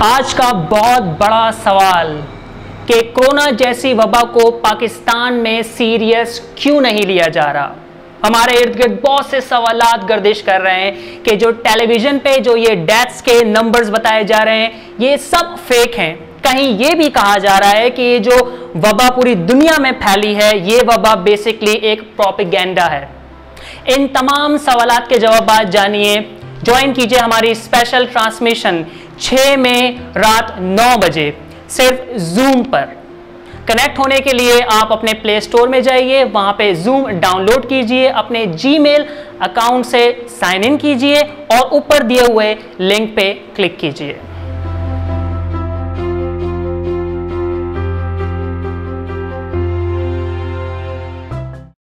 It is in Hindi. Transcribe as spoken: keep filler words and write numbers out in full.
आज का बहुत बड़ा सवाल कि कोरोना जैसी वबा को पाकिस्तान में सीरियस क्यों नहीं लिया जा रहा। हमारे इर्द गिर्द बहुत से सवालात गर्दिश कर रहे हैं कि जो टेलीविजन पे जो ये डेथ्स के नंबर्स बताए जा रहे हैं ये सब फेक हैं। कहीं ये भी कहा जा रहा है कि ये जो वबा पूरी दुनिया में फैली है ये वबा बेसिकली एक प्रोपेगेंडा है। इन तमाम सवालात के जवाब आज जानिए। ज्वाइन कीजिए हमारी स्पेशल ट्रांसमिशन छह में रात नौ बजे सिर्फ जूम पर। कनेक्ट होने के लिए आप अपने प्ले स्टोर में जाइए, वहां पे जूम डाउनलोड कीजिए, अपने जीमेल अकाउंट से साइन इन कीजिए और ऊपर दिए हुए लिंक पे क्लिक कीजिए।